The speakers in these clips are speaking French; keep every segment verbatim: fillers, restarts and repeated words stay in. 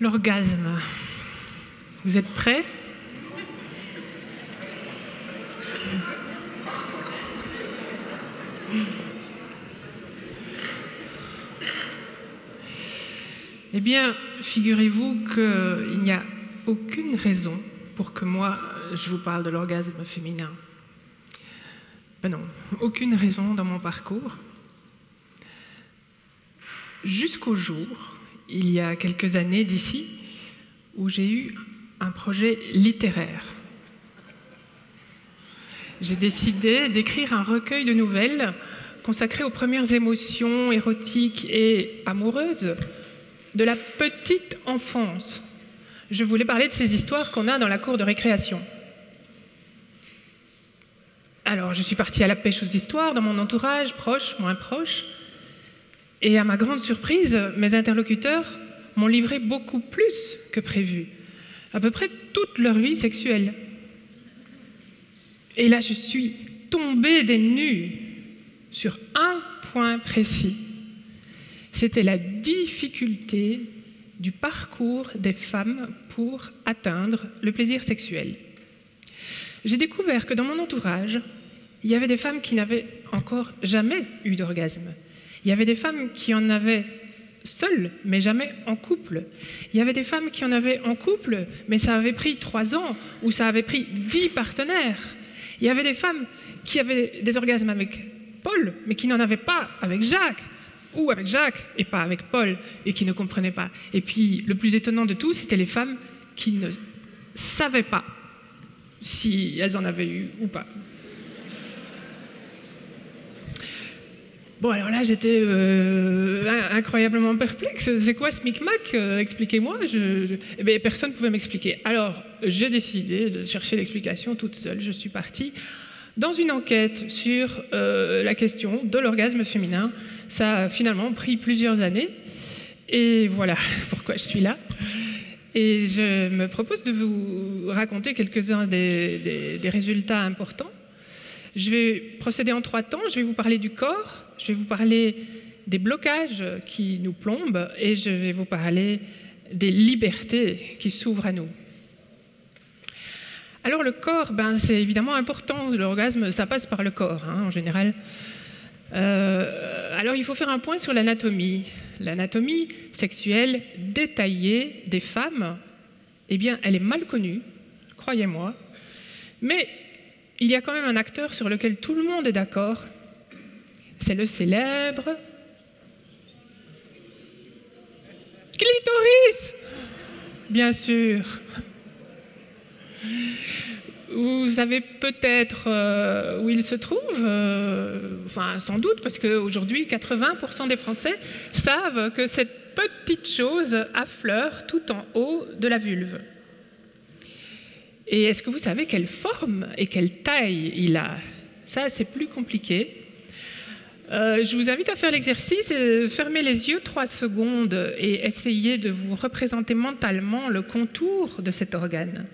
L'orgasme. Vous êtes prêts? Eh bien, figurez-vous qu'il n'y a aucune raison pour que moi, je vous parle de l'orgasme féminin. Ben non, aucune raison dans mon parcours. Jusqu'au jour, il y a quelques années d'ici, où j'ai eu un projet littéraire. J'ai décidé d'écrire un recueil de nouvelles consacré aux premières émotions érotiques et amoureuses de la petite enfance. Je voulais parler de ces histoires qu'on a dans la cour de récréation. Alors, je suis partie à la pêche aux histoires dans mon entourage, proche, moins proche, et à ma grande surprise, mes interlocuteurs m'ont livré beaucoup plus que prévu, à peu près toute leur vie sexuelle. Et là, je suis tombée des nues sur un point précis. C'était la difficulté du parcours des femmes pour atteindre le plaisir sexuel. J'ai découvert que dans mon entourage, il y avait des femmes qui n'avaient encore jamais eu d'orgasme. Il y avait des femmes qui en avaient seules, mais jamais en couple. Il y avait des femmes qui en avaient en couple, mais ça avait pris trois ans, ou ça avait pris dix partenaires. Il y avait des femmes qui avaient des orgasmes avec Paul, mais qui n'en avaient pas avec Jacques, ou avec Jacques et pas avec Paul, et qui ne comprenaient pas. Et puis, le plus étonnant de tout, c'était les femmes qui ne savaient pas si elles en avaient eu ou pas. Bon, alors là, j'étais euh, incroyablement perplexe. C'est quoi ce micmac? euh, Expliquez-moi. Je, je... Eh bien, personne ne pouvait m'expliquer. Alors, j'ai décidé de chercher l'explication toute seule. Je suis partie dans une enquête sur euh, la question de l'orgasme féminin. Ça a finalement pris plusieurs années. Et voilà pourquoi je suis là. Et je me propose de vous raconter quelques-uns des, des, des résultats importants. Je vais procéder en trois temps. Je vais vous parler du corps, je vais vous parler des blocages qui nous plombent et je vais vous parler des libertés qui s'ouvrent à nous. Alors le corps, ben, c'est évidemment important. L'orgasme, ça passe par le corps, hein, en général. Euh, alors il faut faire un point sur l'anatomie. L'anatomie sexuelle détaillée des femmes, eh bien, elle est mal connue, croyez-moi, mais il y a quand même un acteur sur lequel tout le monde est d'accord, c'est le célèbre clitoris, bien sûr. Vous savez peut-être euh, où il se trouve, euh, enfin sans doute, parce qu'aujourd'hui, quatre-vingts pour cent des Français savent que cette petite chose affleure tout en haut de la vulve. Et est-ce que vous savez quelle forme et quelle taille il a? Ça, c'est plus compliqué. Euh, je vous invite à faire l'exercice, fermez les yeux trois secondes et essayez de vous représenter mentalement le contour de cet organe.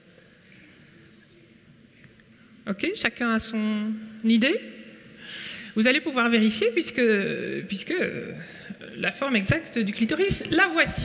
Ok, chacun a son idée. Vous allez pouvoir vérifier puisque, puisque la forme exacte du clitoris, la voici.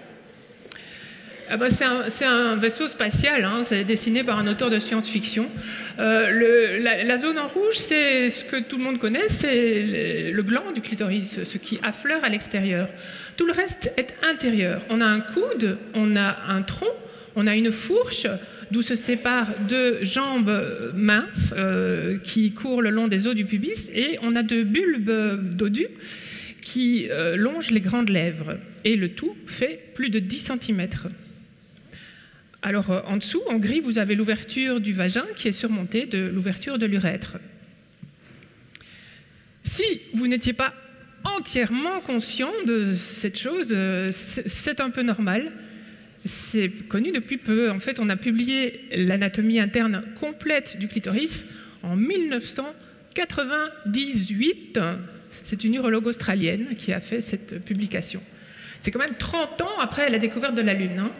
Ah ben c'est un, un vaisseau spatial, hein, c'est dessiné par un auteur de science-fiction. Euh, le, la, la zone en rouge, c'est ce que tout le monde connaît, c'est le, le gland du clitoris, ce qui affleure à l'extérieur. Tout le reste est intérieur. On a un coude, on a un tronc, on a une fourche, d'où se séparent deux jambes minces euh, qui courent le long des os du pubis, et on a deux bulbes dodus qui euh, longent les grandes lèvres. Et le tout fait plus de dix centimètres. Alors, euh, en dessous, en gris, vous avez l'ouverture du vagin qui est surmontée de l'ouverture de l'urètre. Si vous n'étiez pas entièrement conscient de cette chose, euh, c'est un peu normal. C'est connu depuis peu. En fait, on a publié l'anatomie interne complète du clitoris en mille neuf cent quatre-vingt-dix-huit. C'est une urologue australienne qui a fait cette publication. C'est quand même trente ans après la découverte de la Lune. Hein.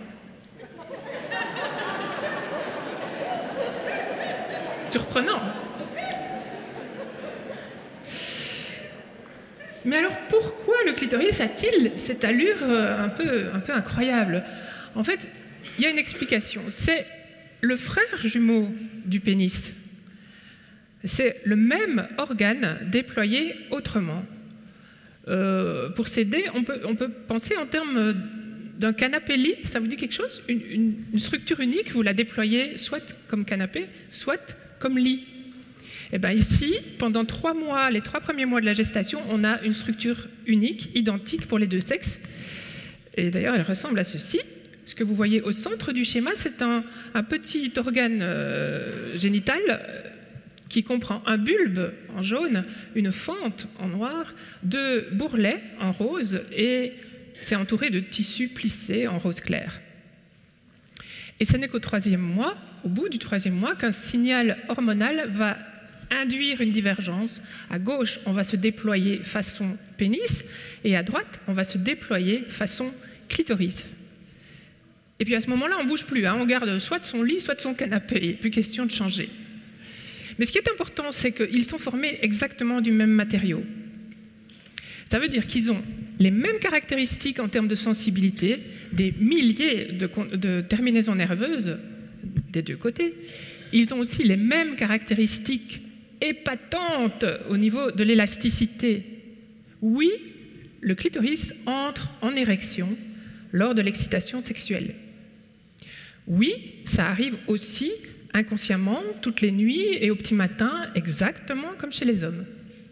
Surprenant. Mais alors pourquoi le clitoris a-t-il cette allure un peu, un peu incroyable? En fait, il y a une explication. C'est le frère jumeau du pénis. C'est le même organe déployé autrement. Euh, pour s'aider, on peut, on peut penser en termes d'un canapé-lit. Ça vous dit quelque chose? une, une, une structure unique, vous la déployez soit comme canapé, soit comme lit. Et bien ici, pendant trois mois, les trois premiers mois de la gestation, on a une structure unique, identique pour les deux sexes. Et d'ailleurs, elle ressemble à ceci. Ce que vous voyez au centre du schéma, c'est un, un petit organe euh, génital euh, qui comprend un bulbe en jaune, une fente en noir, deux bourrelets en rose, et c'est entouré de tissus plissés en rose clair. Et ce n'est qu'au troisième mois, au bout du troisième mois, qu'un signal hormonal va induire une divergence. À gauche, on va se déployer façon pénis, et à droite, on va se déployer façon clitoris. Et puis à ce moment-là, on ne bouge plus, hein, on garde soit de son lit, soit de son canapé, plus question de changer. Mais ce qui est important, c'est qu'ils sont formés exactement du même matériau. Ça veut dire qu'ils ont les mêmes caractéristiques en termes de sensibilité, des milliers de, de terminaisons nerveuses des deux côtés. Ils ont aussi les mêmes caractéristiques épatantes au niveau de l'élasticité. Oui, le clitoris entre en érection lors de l'excitation sexuelle. Oui, ça arrive aussi inconsciemment, toutes les nuits et au petit matin, exactement comme chez les hommes.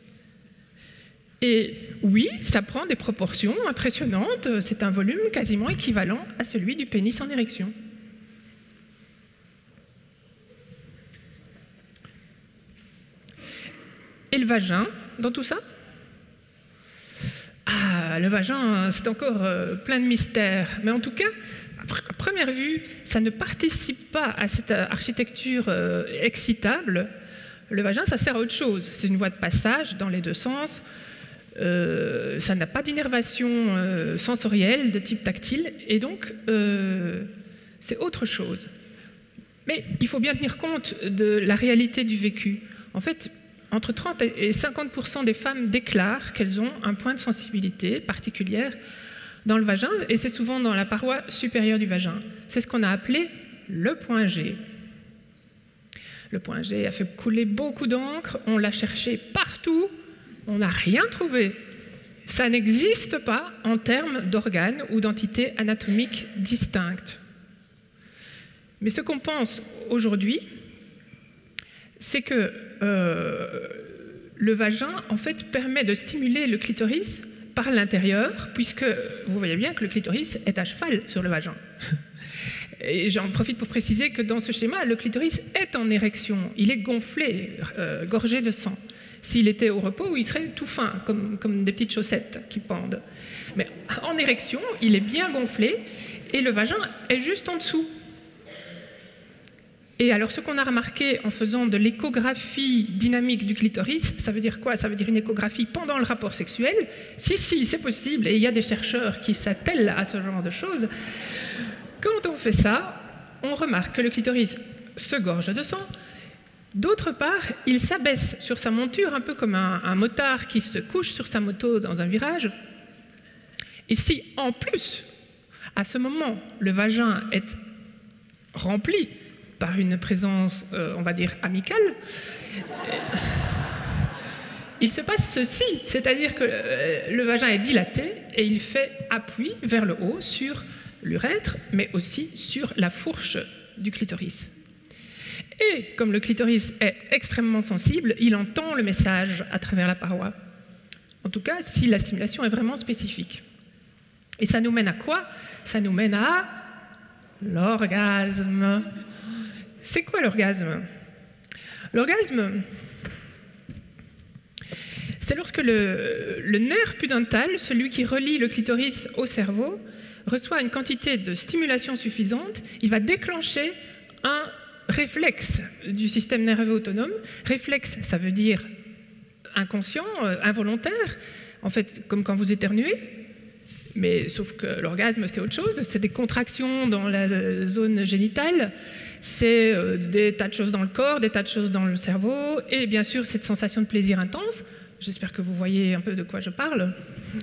Et oui, ça prend des proportions impressionnantes, c'est un volume quasiment équivalent à celui du pénis en érection. Et le vagin, dans tout ça? Ah, le vagin, c'est encore euh, plein de mystères. Mais en tout cas, à première vue, ça ne participe pas à cette architecture euh, excitable. Le vagin, ça sert à autre chose. C'est une voie de passage dans les deux sens. Euh, ça n'a pas d'innervation euh, sensorielle de type tactile. Et donc, euh, c'est autre chose. Mais il faut bien tenir compte de la réalité du vécu. En fait, entre trente et cinquante pour cent des femmes déclarent qu'elles ont un point de sensibilité particulière dans le vagin, et c'est souvent dans la paroi supérieure du vagin. C'est ce qu'on a appelé le point G. Le point G a fait couler beaucoup d'encre, on l'a cherché partout, on n'a rien trouvé. Ça n'existe pas en termes d'organes ou d'entités anatomiques distinctes. Mais ce qu'on pense aujourd'hui, c'est que euh, le vagin, en fait, permet de stimuler le clitoris par l'intérieur, puisque vous voyez bien que le clitoris est à cheval sur le vagin. Et j'en profite pour préciser que dans ce schéma, le clitoris est en érection, il est gonflé, euh, gorgé de sang. S'il était au repos, il serait tout fin, comme, comme des petites chaussettes qui pendent. Mais en érection, il est bien gonflé, et le vagin est juste en dessous. Et alors, ce qu'on a remarqué en faisant de l'échographie dynamique du clitoris, ça veut dire quoi? Ça veut dire une échographie pendant le rapport sexuel. Si, si, c'est possible, et il y a des chercheurs qui s'attellent à ce genre de choses. Quand on fait ça, on remarque que le clitoris se gorge de sang. D'autre part, il s'abaisse sur sa monture, un peu comme un, un motard qui se couche sur sa moto dans un virage. Et si, en plus, à ce moment, le vagin est rempli par une présence, euh, on va dire, amicale, il se passe ceci, c'est-à-dire que euh, le vagin est dilaté et il fait appui vers le haut sur l'urètre, mais aussi sur la fourche du clitoris. Et comme le clitoris est extrêmement sensible, il entend le message à travers la paroi. En tout cas, si la stimulation est vraiment spécifique. Et ça nous mène à quoi? Ça nous mène à l'orgasme. C'est quoi l'orgasme? L'orgasme, c'est lorsque le, le nerf pudendal, celui qui relie le clitoris au cerveau, reçoit une quantité de stimulation suffisante, il va déclencher un réflexe du système nerveux autonome. Réflexe, ça veut dire inconscient, euh, involontaire, en fait, comme quand vous éternuez. Mais sauf que l'orgasme, c'est autre chose, c'est des contractions dans la zone génitale, c'est euh, des tas de choses dans le corps, des tas de choses dans le cerveau, et bien sûr cette sensation de plaisir intense, J'espère que vous voyez un peu de quoi je parle.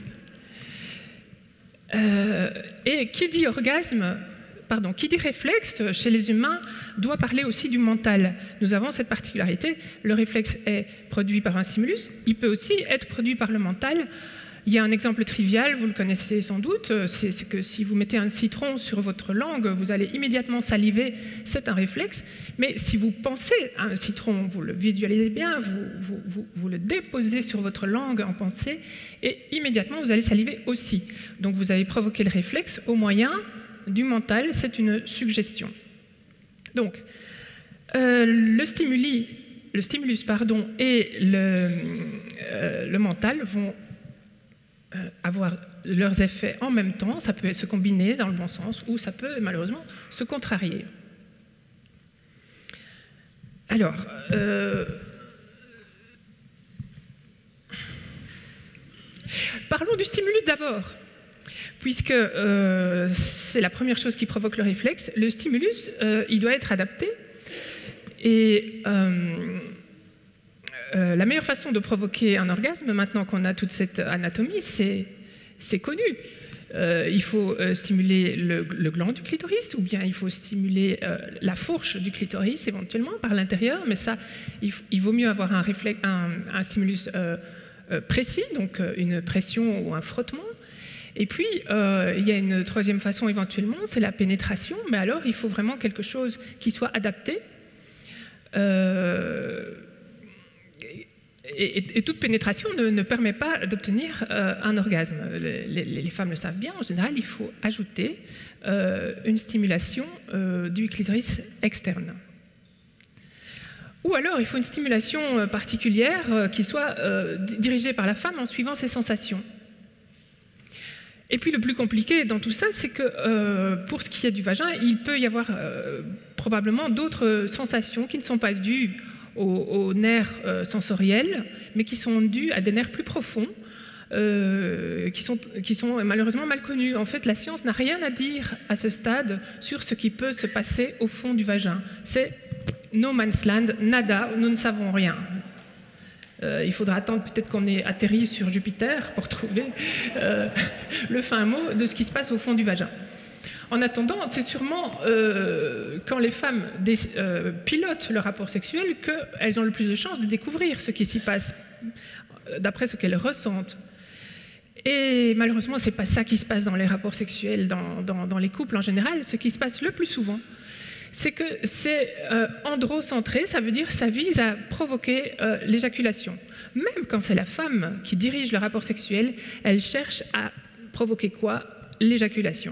Euh, et qui dit orgasme, pardon, qui dit réflexe chez les humains doit parler aussi du mental. Nous avons cette particularité, le réflexe est produit par un stimulus, il peut aussi être produit par le mental. Il y a un exemple trivial, vous le connaissez sans doute, c'est que si vous mettez un citron sur votre langue, vous allez immédiatement saliver, c'est un réflexe. Mais si vous pensez à un citron, vous le visualisez bien, vous, vous, vous, vous le déposez sur votre langue en pensée, et immédiatement vous allez saliver aussi. Donc vous avez provoqué le réflexe au moyen du mental, c'est une suggestion. Donc, euh, le, stimuli, le stimulus pardon, et le, euh, le mental vont Euh, avoir leurs effets en même temps, ça peut se combiner dans le bon sens ou ça peut malheureusement se contrarier. Alors, euh, parlons du stimulus d'abord, puisque euh, c'est la première chose qui provoque le réflexe. Le stimulus, euh, il doit être adapté et euh, Euh, la meilleure façon de provoquer un orgasme, maintenant qu'on a toute cette anatomie, c'est connu. Euh, il faut euh, stimuler le, le gland du clitoris, ou bien il faut stimuler euh, la fourche du clitoris éventuellement par l'intérieur, mais ça, il, il vaut mieux avoir un, réflexe, un, un stimulus euh, euh, précis, donc euh, une pression ou un frottement. Et puis, euh, il y a une troisième façon éventuellement, c'est la pénétration, mais alors il faut vraiment quelque chose qui soit adapté. Euh, Et, et, et toute pénétration ne, ne permet pas d'obtenir euh, un orgasme. Les, les, les femmes le savent bien, en général, il faut ajouter euh, une stimulation euh, du clitoris externe. Ou alors, il faut une stimulation particulière euh, qui soit euh, dirigée par la femme en suivant ses sensations. Et puis, le plus compliqué dans tout ça, c'est que euh, pour ce qui est du vagin, il peut y avoir euh, probablement d'autres sensations qui ne sont pas dues aux, aux nerfs euh, sensoriels, mais qui sont dus à des nerfs plus profonds, euh, qui, sont, qui sont malheureusement mal connus. En fait, la science n'a rien à dire à ce stade sur ce qui peut se passer au fond du vagin. C'est no man's land, nada, nous ne savons rien. Euh, il faudra attendre peut-être qu'on ait atterri sur Jupiter pour trouver euh, le fin mot de ce qui se passe au fond du vagin. En attendant, c'est sûrement euh, quand les femmes des, euh, pilotent le rapport sexuel qu'elles ont le plus de chances de découvrir ce qui s'y passe, d'après ce qu'elles ressentent. Et malheureusement, ce n'est pas ça qui se passe dans les rapports sexuels, dans, dans, dans les couples en général. Ce qui se passe le plus souvent, c'est que c'est euh, androcentré, ça veut dire ça vise à provoquer euh, l'éjaculation. Même quand c'est la femme qui dirige le rapport sexuel, elle cherche à provoquer quoi? L'éjaculation.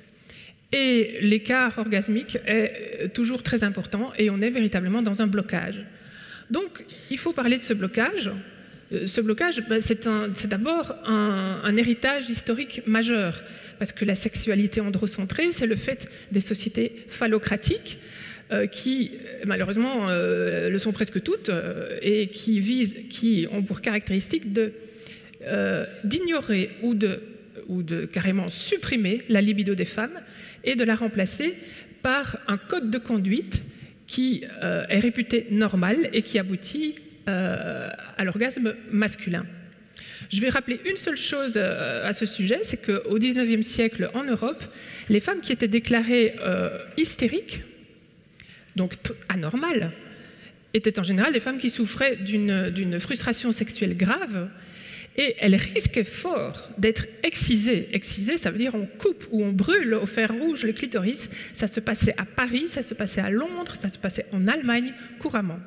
Et l'écart orgasmique est toujours très important et on est véritablement dans un blocage. Donc, il faut parler de ce blocage. Ce blocage, ben, c'est d'abord un, un héritage historique majeur, parce que la sexualité androcentrée, c'est le fait des sociétés phallocratiques euh, qui, malheureusement, euh, le sont presque toutes, euh, et qui, visent, qui ont pour caractéristique de, euh, d'ignorer ou de, ou de carrément supprimer la libido des femmes et de la remplacer par un code de conduite qui euh, est réputé normal et qui aboutit euh, à l'orgasme masculin. Je vais rappeler une seule chose euh, à ce sujet, c'est qu'au dix-neuvième siècle en Europe, les femmes qui étaient déclarées euh, hystériques, donc anormales, étaient en général des femmes qui souffraient d'une d'une frustration sexuelle grave, et elles risquaient fort d'être excisées. Excisées, ça veut dire on coupe ou on brûle au fer rouge le clitoris. Ça se passait à Paris, ça se passait à Londres, ça se passait en Allemagne couramment.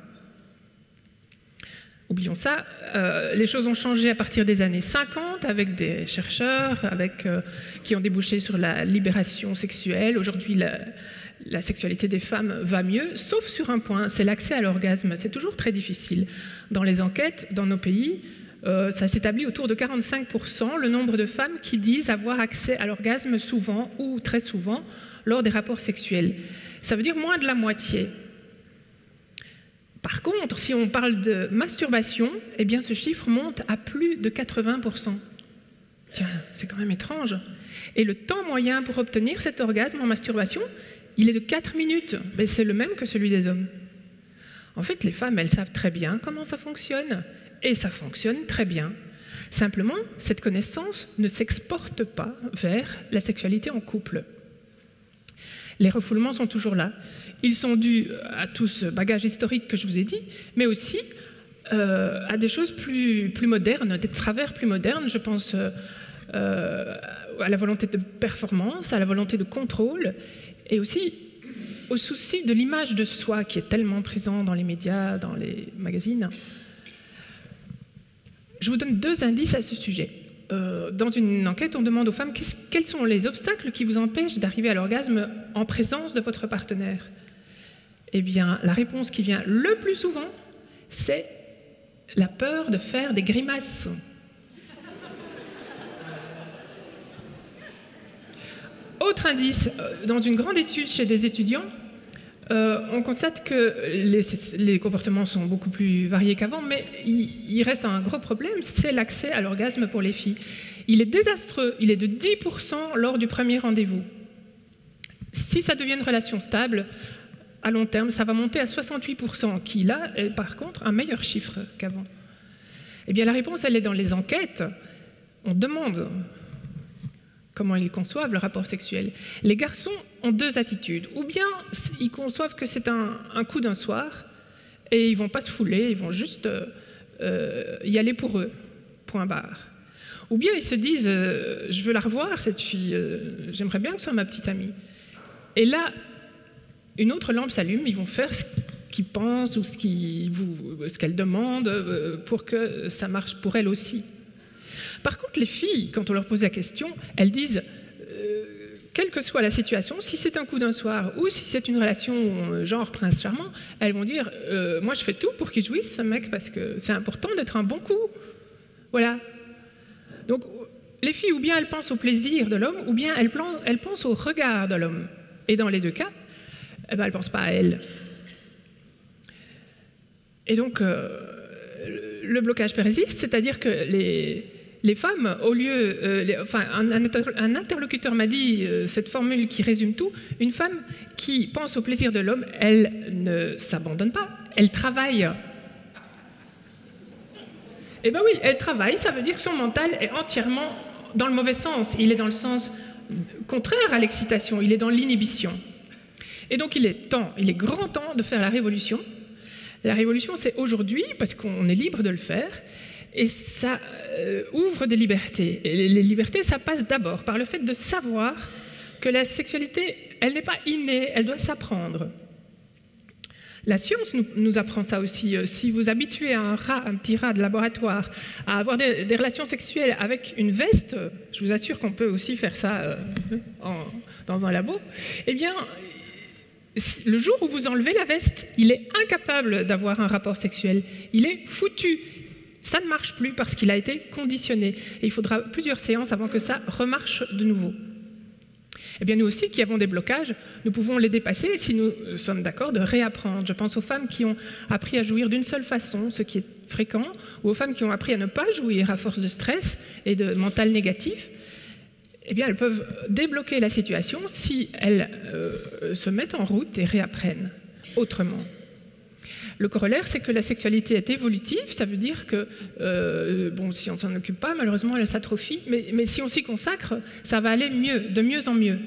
Oublions ça, euh, les choses ont changé à partir des années cinquante avec des chercheurs avec, euh, qui ont débouché sur la libération sexuelle. Aujourd'hui, la, la sexualité des femmes va mieux, sauf sur un point, c'est l'accès à l'orgasme. C'est toujours très difficile. Dans les enquêtes, dans nos pays, euh, ça s'établit autour de quarante-cinq pour cent le nombre de femmes qui disent avoir accès à l'orgasme souvent ou très souvent lors des rapports sexuels. Ça veut dire moins de la moitié. Par contre, si on parle de masturbation, eh bien ce chiffre monte à plus de quatre-vingts pour cent. Tiens, c'est quand même étrange. Et le temps moyen pour obtenir cet orgasme en masturbation, il est de quatre minutes. Mais c'est le même que celui des hommes. En fait, les femmes, elles savent très bien comment ça fonctionne. et ça fonctionne très bien. Simplement, cette connaissance ne s'exporte pas vers la sexualité en couple. Les refoulements sont toujours là. Ils sont dus à tout ce bagage historique que je vous ai dit, mais aussi euh, à des choses plus, plus modernes, des travers plus modernes. Je pense euh, euh, à la volonté de performance, à la volonté de contrôle, et aussi au souci de l'image de soi qui est tellement présent dans les médias, dans les magazines. Je vous donne deux indices à ce sujet. Euh, dans une enquête, on demande aux femmes quels sont les obstacles qui vous empêchent d'arriver à l'orgasme en présence de votre partenaire. Eh bien, la réponse qui vient le plus souvent, c'est la peur de faire des grimaces. Autre indice, dans une grande étude chez des étudiants, Euh, on constate que les, les comportements sont beaucoup plus variés qu'avant, mais il, il reste un gros problème, c'est l'accès à l'orgasme pour les filles. Il est désastreux, il est de dix pour cent lors du premier rendez-vous. Si ça devient une relation stable, à long terme, ça va monter à soixante-huit pour cent, qui là est par contre un meilleur chiffre qu'avant. Eh bien la réponse, elle est dans les enquêtes. On demande comment ils conçoivent le rapport sexuel. Les garçons ont deux attitudes. Ou bien ils conçoivent que c'est un, un coup d'un soir et ils ne vont pas se fouler, ils vont juste euh, y aller pour eux, point barre. Ou bien ils se disent euh, « je veux la revoir, cette fille, euh, j'aimerais bien que ce soit ma petite amie ». Et là, une autre lampe s'allume, ils vont faire ce qu'ils pensent ou ce qu'ils vous, ce qu'elles demandent euh, pour que ça marche pour elles aussi. Par contre, les filles, quand on leur pose la question, elles disent, euh, quelle que soit la situation, si c'est un coup d'un soir ou si c'est une relation euh, genre prince charmant, elles vont dire, euh, moi je fais tout pour qu'il jouisse ce mec parce que c'est important d'être un bon coup. Voilà. Donc, les filles, ou bien elles pensent au plaisir de l'homme, ou bien elles, elles pensent au regard de l'homme. Et dans les deux cas, eh ben, elles ne pensent pas à elles. Et donc, euh, le blocage persiste, c'est-à-dire que les... Les femmes, au lieu, euh, les, enfin, un, un interlocuteur m'a dit euh, cette formule qui résume tout, une femme qui pense au plaisir de l'homme, elle ne s'abandonne pas, elle travaille. Eh bien oui, elle travaille, ça veut dire que son mental est entièrement dans le mauvais sens, il est dans le sens contraire à l'excitation, il est dans l'inhibition. Et donc il est temps, il est grand temps de faire la révolution. La révolution, c'est aujourd'hui, parce qu'on est libre de le faire, et ça euh, ouvre des libertés. Et les libertés, ça passe d'abord par le fait de savoir que la sexualité, elle n'est pas innée, elle doit s'apprendre. La science nous, nous apprend ça aussi. Si vous habituez un rat, un petit rat de laboratoire, à avoir des, des relations sexuelles avec une veste, je vous assure qu'on peut aussi faire ça euh, en, dans un labo, eh bien, le jour où vous enlevez la veste, il est incapable d'avoir un rapport sexuel. Il est foutu. Ça ne marche plus parce qu'il a été conditionné. Et il faudra plusieurs séances avant que ça remarche de nouveau. Eh bien, nous aussi, qui avons des blocages, nous pouvons les dépasser si nous sommes d'accord de réapprendre. Je pense aux femmes qui ont appris à jouir d'une seule façon, ce qui est fréquent, ou aux femmes qui ont appris à ne pas jouir à force de stress et de mental négatif. Eh bien, elles peuvent débloquer la situation si elles euh, se mettent en route et réapprennent autrement. Le corollaire, c'est que la sexualité est évolutive, ça veut dire que, euh, bon, si on ne s'en occupe pas, malheureusement, elle s'atrophie, mais, mais si on s'y consacre, ça va aller mieux, de mieux en mieux.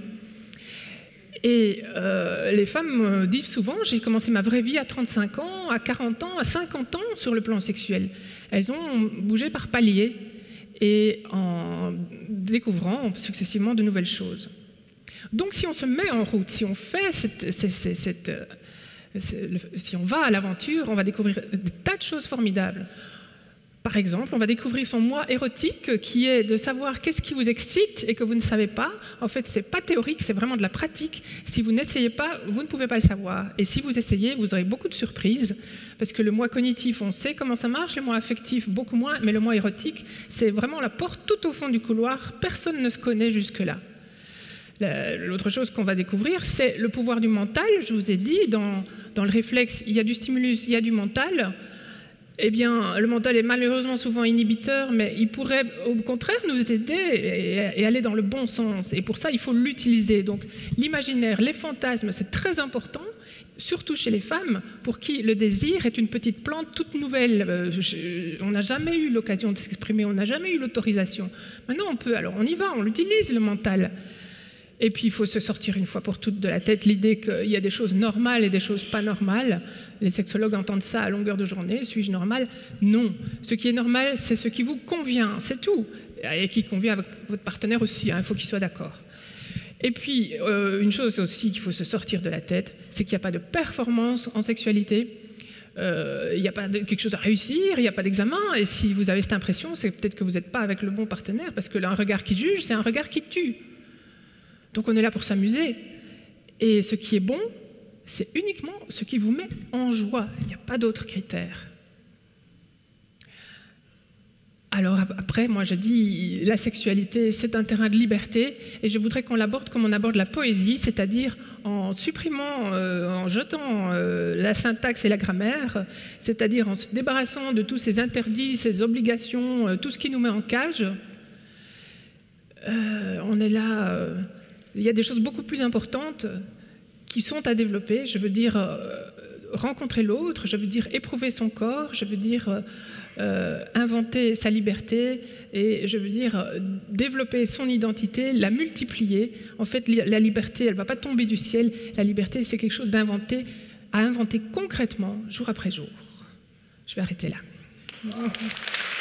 Et euh, les femmes disent souvent, j'ai commencé ma vraie vie à trente-cinq ans, à quarante ans, à cinquante ans sur le plan sexuel. Elles ont bougé par paliers et en découvrant successivement de nouvelles choses. Donc si on se met en route, si on fait cette... cette, cette si on va à l'aventure, on va découvrir des tas de choses formidables. Par exemple, on va découvrir son moi érotique, qui est de savoir qu'est-ce qui vous excite et que vous ne savez pas. En fait, ce n'est pas théorique, c'est vraiment de la pratique. Si vous n'essayez pas, vous ne pouvez pas le savoir. Et si vous essayez, vous aurez beaucoup de surprises, parce que le moi cognitif, on sait comment ça marche, le moi affectif, beaucoup moins, mais le moi érotique, c'est vraiment la porte tout au fond du couloir. Personne ne se connaît jusque-là. L'autre chose qu'on va découvrir, c'est le pouvoir du mental. Je vous ai dit, dans, dans le réflexe, il y a du stimulus, il y a du mental. Eh bien, le mental est malheureusement souvent inhibiteur, mais il pourrait au contraire nous aider et, et aller dans le bon sens. Et pour ça, il faut l'utiliser. Donc, l'imaginaire, les fantasmes, c'est très important. surtout chez les femmes, pour qui le désir est une petite plante toute nouvelle. Euh, je, on n'a jamais eu l'occasion de s'exprimer, on n'a jamais eu l'autorisation. Maintenant, on peut, alors on y va, on l'utilise, le mental. Et puis, il faut se sortir une fois pour toutes de la tête l'idée qu'il y a des choses normales et des choses pas normales. Les sexologues entendent ça à longueur de journée. Suis-je normal? Non. Ce qui est normal, c'est ce qui vous convient, c'est tout. Et qui convient avec votre partenaire aussi, hein, il faut qu'il soit d'accord. Et puis, euh, une chose aussi qu'il faut se sortir de la tête, c'est qu'il n'y a pas de performance en sexualité. Euh, il n'y a pas de, quelque chose à réussir, il n'y a pas d'examen. Et si vous avez cette impression, c'est peut-être que vous n'êtes pas avec le bon partenaire, parce que là, un regard qui juge, c'est un regard qui tue. Donc on est là pour s'amuser. Et ce qui est bon, c'est uniquement ce qui vous met en joie. Il n'y a pas d'autres critères. Alors après, moi je dis, la sexualité, c'est un terrain de liberté, et je voudrais qu'on l'aborde comme on aborde la poésie, c'est-à-dire en supprimant, euh, en jetant euh, la syntaxe et la grammaire, c'est-à-dire en se débarrassant de tous ces interdits, ces obligations, euh, tout ce qui nous met en cage. Euh, on est là... Euh, Il y a des choses beaucoup plus importantes qui sont à développer. Je veux dire euh, rencontrer l'autre, je veux dire éprouver son corps, je veux dire euh, inventer sa liberté, et je veux dire euh, développer son identité, la multiplier. En fait, la liberté, elle ne va pas tomber du ciel. La liberté, c'est quelque chose d'inventer, à inventer concrètement, jour après jour. Je vais arrêter là.